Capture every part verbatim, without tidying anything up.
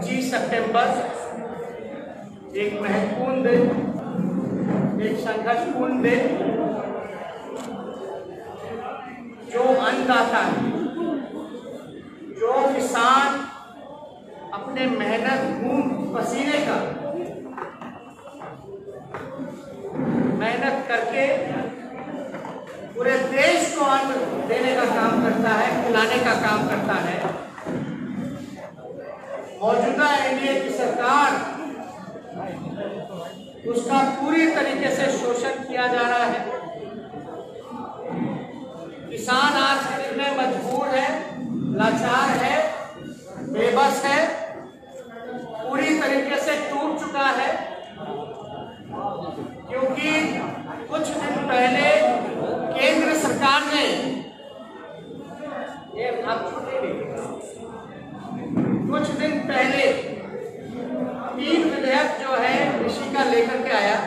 पच्चीस सितंबर एक महत्वपूर्ण दिन, एक संघर्षपूर्ण दिन जो अन्नदाता है, जो किसान अपने मेहनत खून पसीने का मेहनत करके पूरे देश को अन्न देने का काम करता है, खिलाने का काम करता है। मौजूदा एनडीए की सरकार उसका पूरी तरीके से शोषण किया जा रहा है। किसान आज खरीदने मजबूर है, लाचार है, बेबस है, पूरी तरीके से टूट चुका है, क्योंकि कुछ दिन पहले केंद्र सरकार ने ये कुछ दिन पहले तीन विधेयक जो है कृषि का लेकर के आया,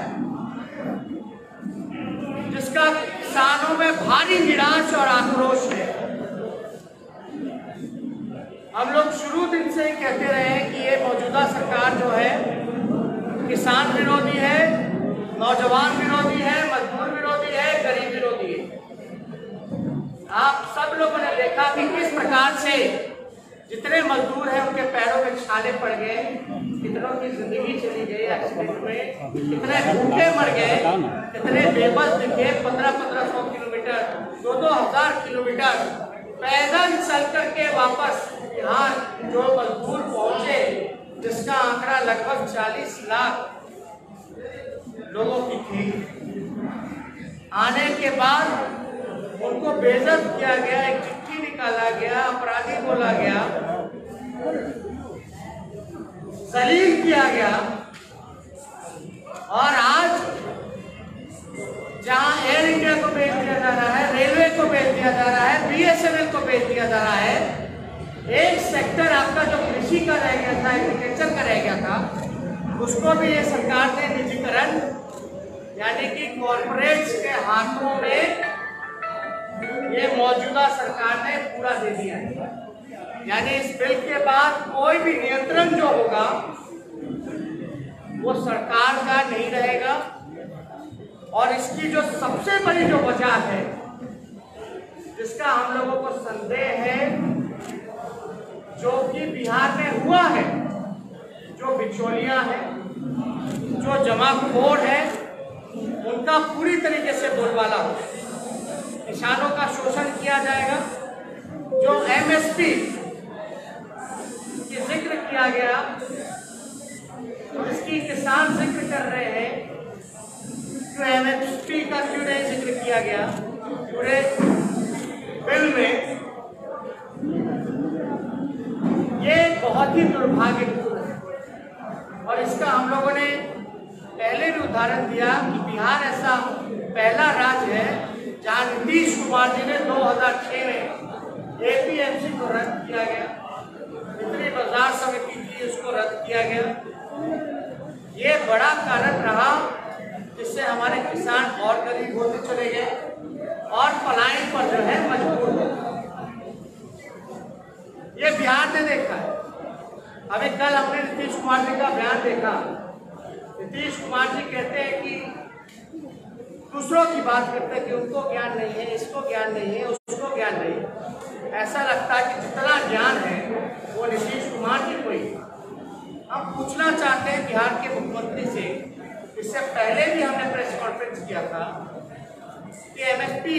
जिसका किसानों में भारी निराश और आक्रोश है। हम लोग शुरू दिन से ही कहते रहे हैं कि ये मौजूदा सरकार जो है किसान विरोधी है, नौजवान विरोधी है, मजदूर विरोधी है, गरीब विरोधी है। आप सब लोगों ने देखा कि किस प्रकार से जितने मजदूर हैं उनके पैरों में छाले पड़ गए, कितनों की जिंदगी चली गई एक्सीडेंट में, कितने भूखे मर गए, कितने बेबस दिखे। पंद्रह पंद्रह सौ किलोमीटर, दो दो हजार किलोमीटर पैदल चल करके वापस यहाँ जो मजदूर पहुंचे, जिसका आंकड़ा लगभग चालीस लाख लोगों की थी। आने के बाद उनको बेइज्जत किया गया, एक चिट्ठी निकाला गया, अपराधी बोला गया, जलील किया गया। और आज जहां एयर इंडिया को बेच दिया जा रहा है, रेलवे को बेच दिया जा रहा है, बीएसएनएल को बेच दिया जा रहा है, एक सेक्टर आपका जो कृषि का रह गया था, एग्रीकल्चर का रह गया था, उसको भी ये सरकार ने निजीकरण यानी कि कॉर्पोरेट्स के हाथों में ये मौजूदा सरकार ने पूरा दे दिया है। यानी इस बिल के बाद कोई भी नियंत्रण जो होगा वो सरकार का नहीं रहेगा। और इसकी जो सबसे बड़ी जो वजह है, जिसका हम लोगों को संदेह है, जो कि बिहार में हुआ है, जो बिचौलियां हैं, जो जमाखोर है, उनका पूरी तरीके से बोलबाला हो। किसानों का शोषण किया जाएगा। जो एमएसपी की जिक्र किया गया, इसकी किसान जिक्र कर रहे हैं, जो एमएसपी का क्यों नहीं जिक्र किया गया पूरे बिल में, ये बहुत ही दुर्भाग्यपूर्ण है। और इसका हम लोगों ने पहले भी उदाहरण दिया कि बिहार ऐसा पहला राज्य है जहां नीतीश कुमार जी ने दो हज़ार छह में एपीएमसी को रद्द किया गया, जितनी बाजार समिति थी उसको रद्द किया गया। ये बड़ा कारण रहा जिससे हमारे किसान और गरीब होते चले गए और पलायन पर जो है मजबूर हो गए। ये बिहार ने देखा है। अभी कल हमने नीतीश कुमार जी का बयान देखा। नीतीश कुमार जी कहते हैं कि दूसरों की बात करते हैं कि उनको ज्ञान नहीं है, इसको ज्ञान नहीं है, उसको ज्ञान नहीं है। ऐसा लगता है कि जितना ज्ञान है वो नीतीश कुमार जी को ही। हम पूछना चाहते हैं बिहार के मुख्यमंत्री से, इससे पहले भी हमने प्रेस कॉन्फ्रेंस किया था कि एमएसपी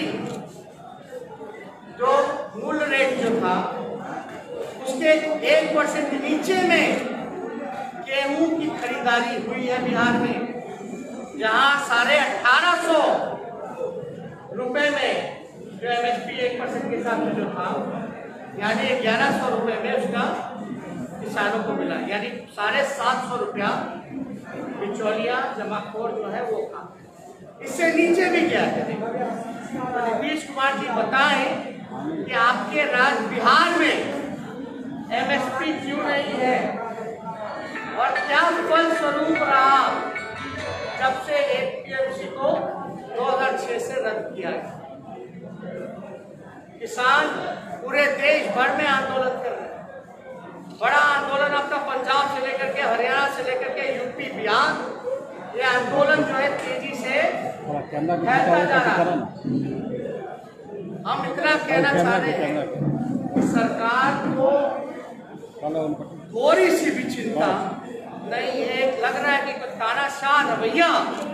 जो मूल रेट जो था उसके एक परसेंट नीचे में गेहूं की खरीदारी हुई है बिहार में, जहां साढ़े अठारह सौ रुपए में जो एमएसपी एक परसेंट के हिसाब से जो था, यानी ग्यारह सौ रुपए में उसका किसानों को मिला, यानी साढ़े सात सौ रुपया बिचौलिया जमाखोर जो है वो था। इससे नीचे भी गया है। तो नीतीश कुमार जी बताएं कि आपके राज्य बिहार में एमएसपी क्यों नहीं है और क्या फल स्वरूप रहा जब से एपीएमसी को दो हज़ार छह से रद्द किया गया। किसान पूरे देश भर में आंदोलन कर रहे हैं, बड़ा आंदोलन अपना पंजाब से लेकर के हरियाणा से लेकर के यूपी बिहार, ये आंदोलन जो है तेजी से फैलता जा रहा है। हम इतना कहना चाह रहे हैं कि सरकार को थोड़ी सी भी चिंता नहीं है। लग रहा है कि कुछ तानाशाह रवैया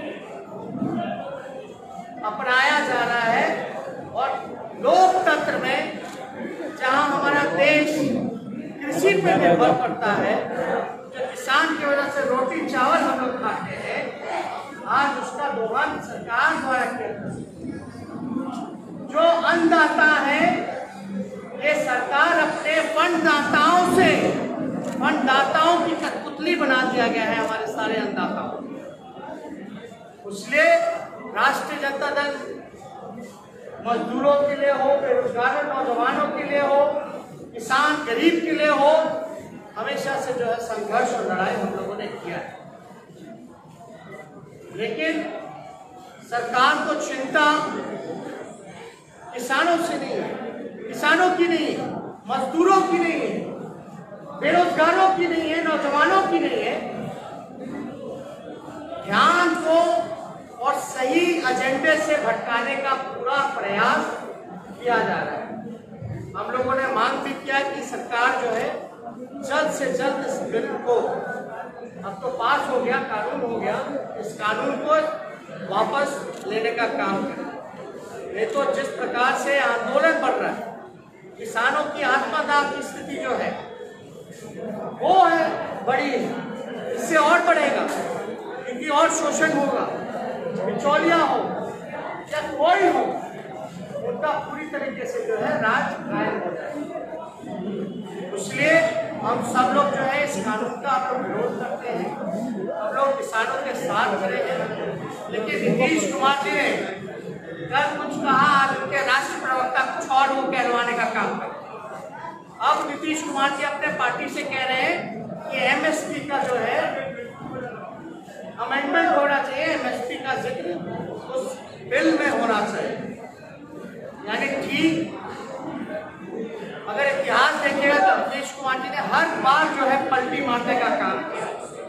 अपनाया जा रहा है और लोकतंत्र में जहां हमारा देश कृषि पे निर्भर करता है, जो किसान की वजह से रोटी चावल हम लोग खाते हैं, आज उसका दोहन सरकार द्वारा किया। जो अन्नदाता है, ये सरकार अपने फंडदाताओं से फंडदाताओं की कठपुतली बना दिया गया है हमारे सारे अन्नदाताओं। इसलिए राष्ट्रीय जनता दल मजदूरों के लिए हो, बेरोजगार नौजवानों के लिए हो, किसान गरीब के लिए हो, हमेशा से जो है संघर्ष और लड़ाई हम लोगों ने किया है। लेकिन सरकार को चिंता किसानों से नहीं है, किसानों की नहीं है, मजदूरों की नहीं है, बेरोजगारों की नहीं है, नौजवानों की नहीं है। ध्यान को और सही एजेंडे से भटकाने का पूरा प्रयास किया जा रहा है। हम लोगों ने मांग भी किया कि सरकार जो है जल्द से जल्द इस बिल को, अब तो पास हो गया, कानून हो गया, इस कानून को वापस लेने का काम करे। नहीं तो जिस प्रकार से आंदोलन बढ़ रहा है, किसानों की आत्मदाह की स्थिति जो है वो है बड़ी, इससे और बढ़ेगा क्योंकि और शोषण होगा। बिचौलिया हो या कोई हो, उनका पूरी तरीके से जो है राज कायम हो जाए। इसलिए हम सब लोग जो है इस कानून का हम लोग विरोध करते हैं, हम लोग किसानों के साथ खड़े हैं। लेकिन नीतीश कुमार जी ने कल कुछ कहा, आज उनके राष्ट्रीय प्रवक्ता कुछ और वो कहलवाने का काम कर। अब नीतीश कुमार जी अपने पार्टी से कह रहे हैं कि एमएसपी का जो है अमेंडमेंट होना चाहिए, एमएसपी का जिक्र उस बिल में होना चाहिए। यानी ठीक अगर इतिहास देखेगा तो नीतीश कुमार जी ने हर बार जो है पलटी मारने का काम किया।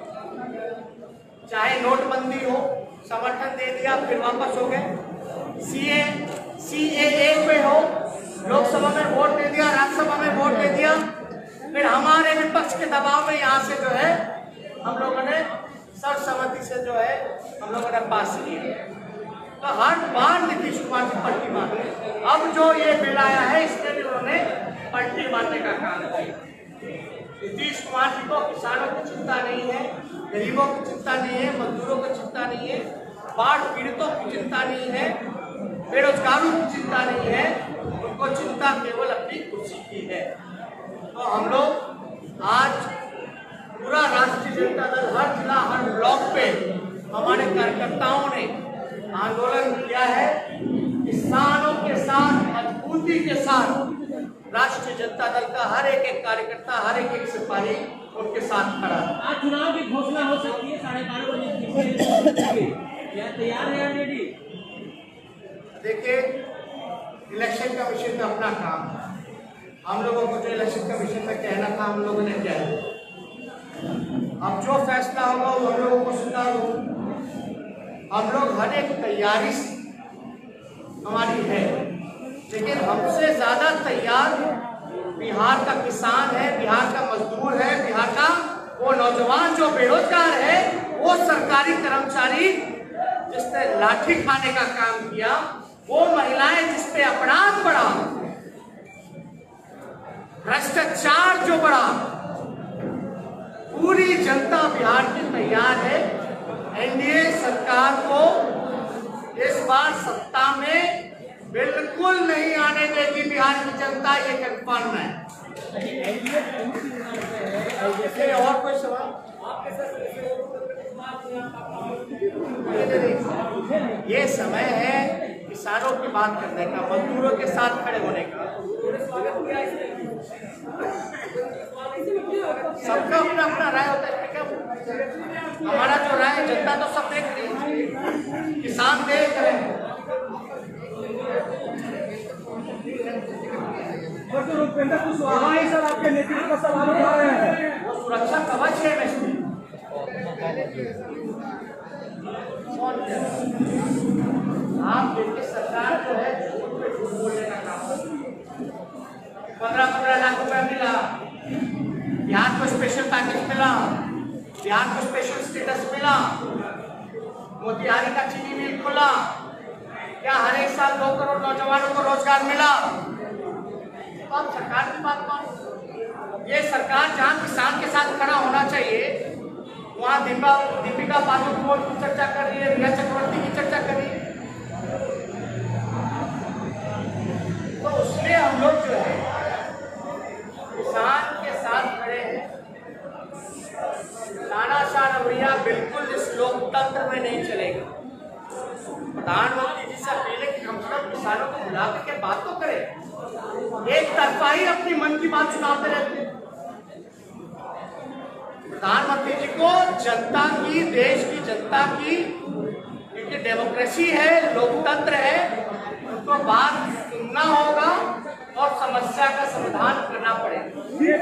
चाहे नोटबंदी हो, समर्थन दे दिया फिर वापस हो गए, सीए सीएए पे हो, लोकसभा में वोट दे दिया, राज्यसभा में वोट दे दिया, फिर हमारे विपक्ष के दबाव में यहाँ से जो है हम लोगों ने सर्वसम्मति से जो है हम लोगों ने पास किया। तो हर बार नीतीश कुमार की पलटी मारते। अब जो ये बिल आया है इसमें भी उन्होंने पलटी मारने का काम किया। नीतीश कुमार जी को किसानों की चिंता नहीं है, गरीबों की चिंता नहीं है, मजदूरों की चिंता नहीं है, बाढ़ पीड़ितों की चिंता नहीं है, बेरोजगारों की चिंता नहीं है, उनको चिंता केवल अपनी कुर्सी की है। तो हम लोग आज पूरा राष्ट्रीय जनता दल हर जिला हर ब्लॉक पे हमारे कार्यकर्ताओं ने आंदोलन किया है। किसानों के साथ मजबूती के साथ राष्ट्रीय जनता दल का हर एक एक कार्यकर्ता, हर एक एक सिपाही उनके साथ खड़ा है। आज चुनाव की घोषणा हो सकती है साढ़े बारह बजे, क्या तैयार है रेडी? देखिए, इलेक्शन कमीशन का अपना काम है, हम लोगों को जो इलेक्शन कमीशन में कहना था हम लोगों ने किया है। अब जो फैसला होगा वो हम लोगों को स्वीकार होगा। हम लोग हर एक तैयारी हमारी है, लेकिन हमसे ज्यादा तैयार बिहार का किसान है, बिहार का मजदूर है, बिहार का वो नौजवान जो बेरोजगार है, वो सरकारी कर्मचारी जिसने लाठी खाने का काम किया, वो महिलाएं जिसपे अपराध बढ़ा, भ्रष्टाचार जो बढ़ा, पूरी जनता बिहार की तैयार है। एनडीए सरकार को इस बार सत्ता में बिल्कुल नहीं आने देगी बिहार की जनता, ये कंफर्म है। और कोई सवाल? ये समय है किसानों की बात करने का, मजदूरों के साथ खड़े होने का। सबका अपना अपना राय होता है, क्या हमारा जो राय जनता तो सब देख रही है, किसान देख रहे हैं। और जो उपेंद्र कुशवाहा ही सर आपके नेतृत्व का सवाल उठा रहे हैं, वो सुरक्षा कवच है एमएसपी। आप देखिए सरकार जो है झूठ पे झूठ बोलने का काम, पंद्रह पंद्रह लाख रुपया मिला, बिहार को स्पेशल पैकेज मिला, बिहार को स्पेशल स्टेटस मिला, मोतिहारी का चीनी मिल खुला, क्या हर एक साल दो करोड़ नौजवानों को रोजगार मिला। तो आप सरकार की बात मानो। ये सरकार जहाँ किसान के साथ खड़ा होना चाहिए वहाँ दीपा दीपिका पादुकोण की चर्चा कर रही है, रिया चक्रवर्ती की चर्चा कर रही है। तो उसमें हम लोग जो है किसान के साथ खड़े हैं। तानाशाह रवैया बिल्कुल इस लोकतंत्र में नहीं चलेगा। प्रधानमंत्री जी से अपील है कि कम से कम किसानों को बुला के बात तो करें। एक तरफा ही अपनी मन की बात सुनाते रहते हैं। प्रधानमंत्री जी को जनता की, देश की जनता की, क्योंकि डेमोक्रेसी है, लोकतंत्र है, उनको बात सुनना होगा और समस्या का समाधान करना पड़ेगा।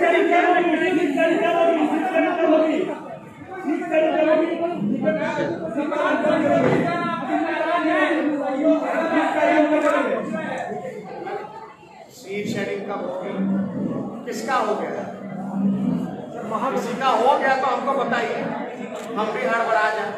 सीट शेयरिंग का किसका हो गया? किसी का हो गया तो हमको बताइए, हम भी हड़बड़ा जाए।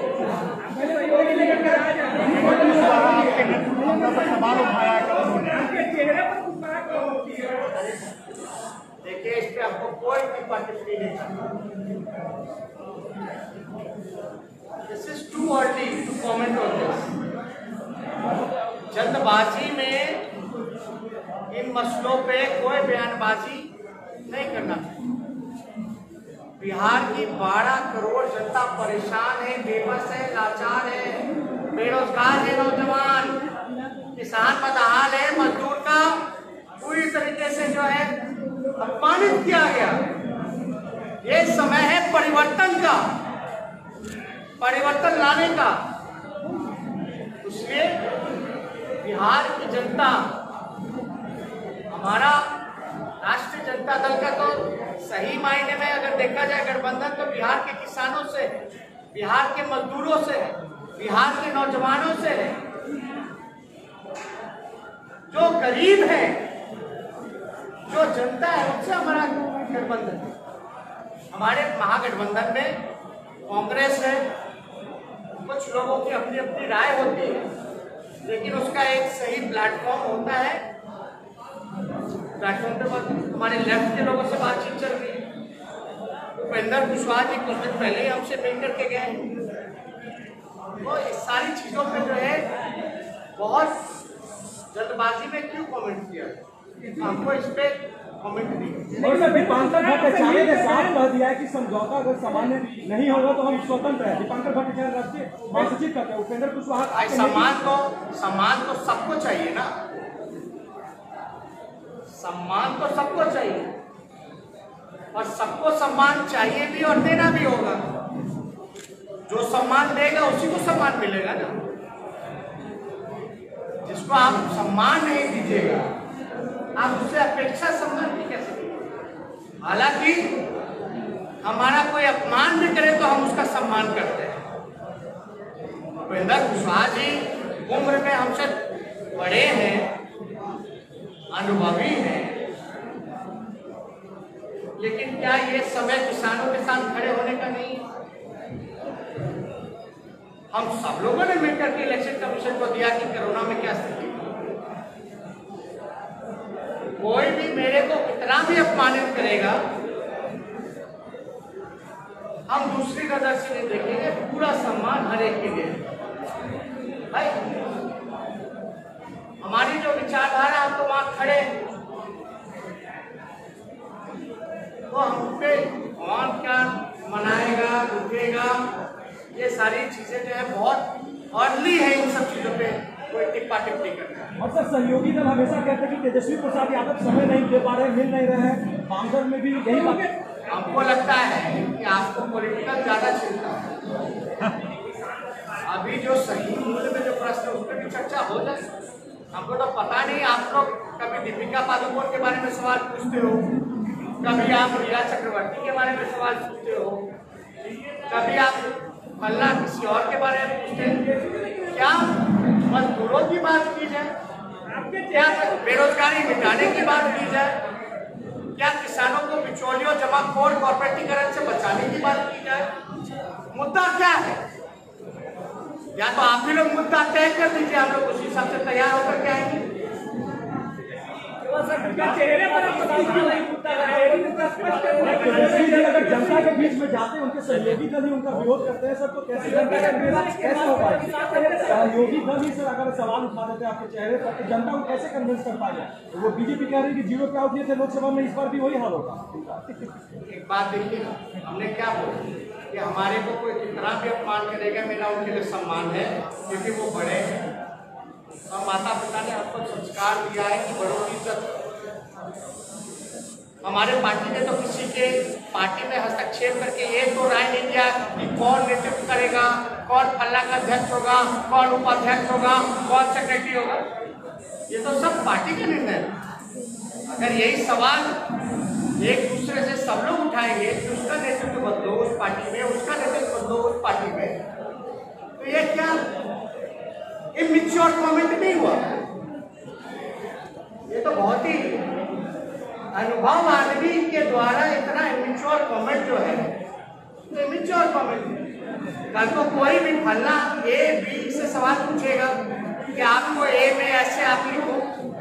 देखिए इस पे आपको कोई टिप्पा टिप्पणी नहीं करना। This is too early to comment on this. जल्दबाजी में इन मसलों पे कोई बयानबाजी नहीं करना चाहिए। बिहार की बारह करोड़ जनता परेशान है, बेबस है, लाचार है, बेरोजगार है, नौजवान, किसान बदहाल है, मजदूर का पूरी तरीके से जो है अपमानित किया गया। ये समय है परिवर्तन का, परिवर्तन लाने का। इसलिए बिहार की जनता, हमारा राष्ट्रीय जनता दल का तो सही मायने में अगर देखा जाए गठबंधन, तो बिहार के किसानों से, बिहार के मजदूरों से, बिहार के नौजवानों से है। जो गरीब है, जो जनता है, उनसे हमारा गठबंधन है। हमारे महागठबंधन में कांग्रेस है, कुछ लोगों की अपनी अपनी राय होती है, लेकिन उसका एक सही प्लेटफॉर्म होता है। प्लेटफॉर्म पे हमारे लेफ्ट के लोगों से बातचीत चल रही है। उपेंद्र कुशवाहा जी कुछ दिन पहले ही हमसे मिल करके गए। तो इस सारी चीजों पे जो है बहुत जल्दबाजी में क्यों कमेंट किया, हमको इस पे कमेंट नहीं। और सर दीपांकर भट्टाचार्य ने साफ कह दिया है कि समझौता अगर सामान्य नहीं होगा तो हम स्वतंत्र हैं। दीपांकर भट्टाचार्य राष्ट्रीय महासचिव कहते हैं, उपेंद्र कुशवाहा सम्मान तो सम्मान तो सबको चाहिए ना, सम्मान तो सबको चाहिए, और सबको सम्मान चाहिए भी और देना भी होगा। जो सम्मान देगा उसी को सम्मान मिलेगा ना। जिसको आप सम्मान नहीं दीजिएगा, आप उससे अपेक्षा सम्मान भी कैसे करेंगे? हालांकि हमारा कोई अपमान भी करे तो हम उसका सम्मान करते हैं। उपेंद्र कुशवाहा जी उम्र में हमसे बड़े हैं, अनुभवी हैं, लेकिन क्या ये समय किसानों के साथ खड़े होने का नहीं है? हम सब लोगों ने मिलकर के इलेक्शन कमीशन को दिया कि कोरोना में क्या स्थिति। कोई भी मेरे को कितना भी अपमानित करेगा, हम दूसरी नजर से नहीं देखेंगे, पूरा सम्मान हर एक के लिए भाई। हमारी जो विचारधारा, हम तो वहां खड़े, तो हम पे कौन क्या मनाएगा, रुकेगा, ये सारी चीजें जो है बहुत अर्ली है। इन सब चीजों पे कोई टिप्पा टिप्पणी करना। और सर सहयोगी दल हमेशा कहते हैं कि तेजस्वी प्रसाद यादव समय नहीं दे पा रहे, मिल नहीं रहे हैं। बांगर में भी यही बात। हमको लगता है कि आपको पॉलिटिकल ज्यादा चिंता है। अभी जो सही मूल्य में जो प्रश्न, उस पर भी चर्चा हो जाए। हमको तो पता नहीं आप लोग कभी दीपिका पादुकोण के बारे में सवाल पूछते हो, कभी आप रीना चक्रवर्ती के बारे में सवाल पूछते हो, कभी आप मल्ला किसी और के बारे में पूछते हैं। क्या मजदूरों की बात की जाए, क्या बेरोजगारी मिटाने की बात की जाए, क्या किसानों को बिचौलियों जमाखोर कॉर्पोरेटीकरण से बचाने की बात की जाए? मुद्दा क्या है? या तो आप भी लोग मुद्दा तय कर दीजिए, हम लोग उसी हिसाब से तैयार होकर के आएंगे। चेहरे पर अगर जनता के बीच में जाते हैं, उनके सहयोगी दल ही उनका विरोध करते हैं सर, तो कैसे जनता का कैसे हो पाएगा? सहयोगी दल ही सर अगर सवाल उठा देते हैं आपके चेहरे पर, तो जनता को कैसे कन्विंस कर पाएगा? वो बीजेपी कह रही है कि जीरो पे आउट किए थे लोकसभा में, इस बार भी वही हाल होगा। एक बात देखिए, हमने क्या बोला कि हमारे को कोई कितना भी अपमान करेगा, मेरा उनके लिए सम्मान है, क्योंकि वो बड़े हैं और माता पिता ने हमको संस्कार दिया है कि बड़ों की इज्जत। हमारे पार्टी ने तो किसी के पार्टी में हस्तक्षेप करके ये तो राय नहीं दिया कि कौन नेतृत्व करेगा, कौन फल्ला का अध्यक्ष होगा, कौन उपाध्यक्ष होगा, कौन सेक्रेटरी होगा। ये तो सब पार्टी का निर्णय है। अगर यही सवाल एक दूसरे से सब लोग उठाएंगे कि उसका नेतृत्व बदलो उस पार्टी में, उसका नेतृत्व बदलो उस पार्टी में, तो ये क्या इमैच्योर कमेंट नहीं हुआ? ये तो बहुत ही अनुभव आदमी के द्वारा इतना इमैच्योर कमेंट जो है, तो इमैच्योर कमेंट। कल को कोई भी फल्ला ए बी से सवाल पूछेगा कि आपको ए में ऐसे आप लिखो,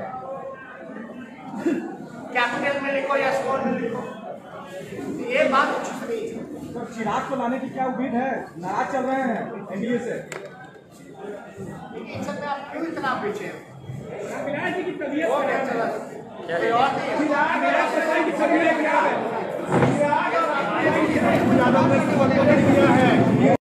कैपिटल में लिखो या स्मॉल में लिखो, तो ये बात उचित नहीं है। सर चिराग को लाने की क्या उम्मीद है? नाराज चल रहे हैं एनडीए से, लेकिन सब आप क्यों इतना पीछे हैं? विराट जी की तबीयत और क्या चला? कोई और नहीं है। क्या है?